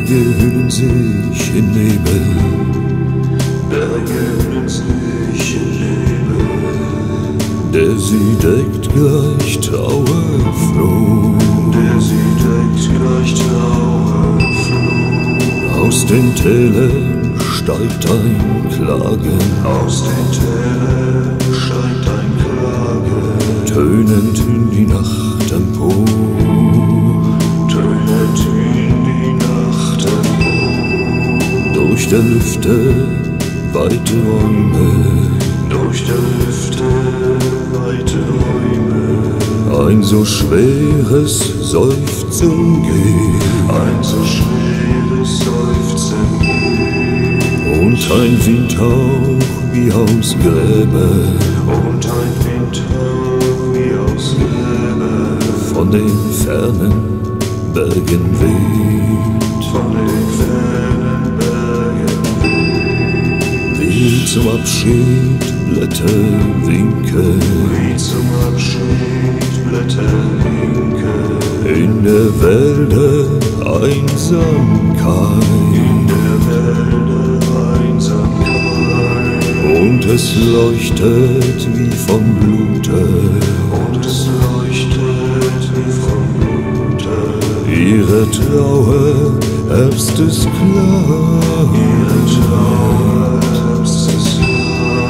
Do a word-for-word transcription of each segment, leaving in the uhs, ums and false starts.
Berge hüllen sich in Nebel, Berge hüllen sich in Nebel, der sie deckt gleich trauerfroh, der sie deckt gleich trauerfroh. Aus den Tälern steigt ein Klagen, aus den Tälern steigt ein Klagen, tönend in die Nacht empor, tönend in die Nacht empor. Durch der Lüfte weite Räume, durch der Lüfte weite Räume, ein so schweres Seufzen geht, ein so schweres Seufzen geht, und ein Windhauch wie aus Gräbe, und ein Windhauch wie aus Gräbe, von den fernen Bergen weht, von den fernen Bergen weht, wie zum Abschied Blätter winken, wie zum Abschied Blätter winken, in der Wälder Einsamkeit, in der Wälder Einsamkeit, und es leuchtet wie vom Blute, und es leuchtet wie vom Blute, ihre Trauer erstes Kleid, ihre Trauer erstes Kleid.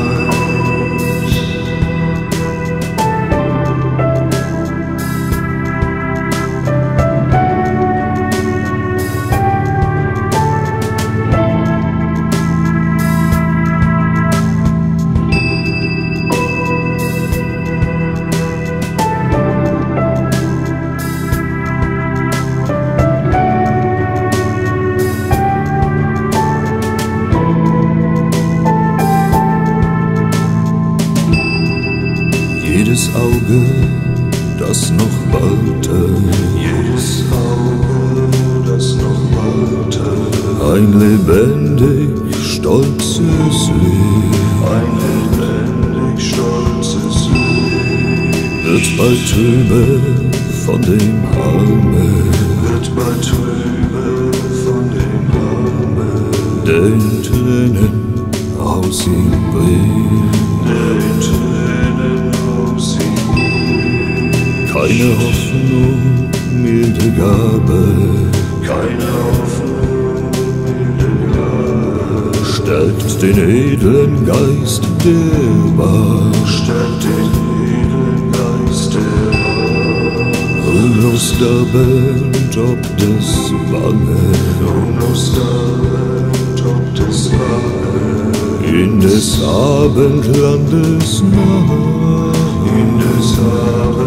Jedes Auge, das noch walte, jedes Auge, das noch walte, ein lebendig stolzes Lied, ein lebendig stolzes Lied, wird bald trübe von dem Halme, wird bald trübe von dem Halme, der in Tränen aus ihm bricht, der in Tränen aus ihm bricht. Keine Hoffnung, milde Gabe, keine Hoffnung, milde Gabe, stärkt den edlen Geist der Wahr, stärkt den edlen Geist der Wahr. Ruhlos darbend ob des Bange, ruhlos darbend ob des Bange, in des Abendlandes Nacht, in des Abendlandes